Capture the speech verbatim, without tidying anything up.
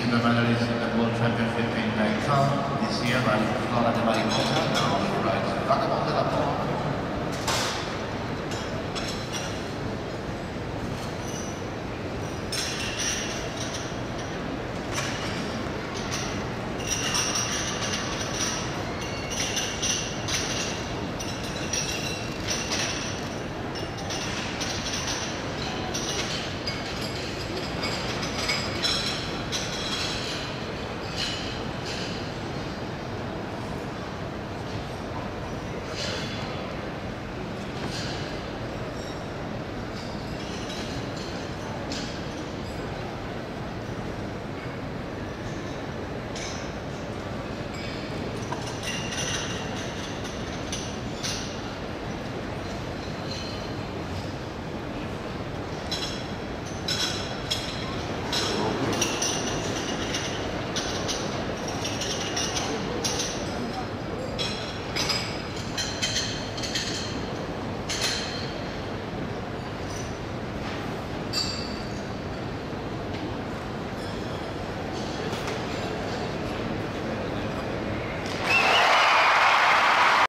silver medalist in the World Championship in Caen this year by Flora de Mariposa. Now she rides Vagabond de la Pont.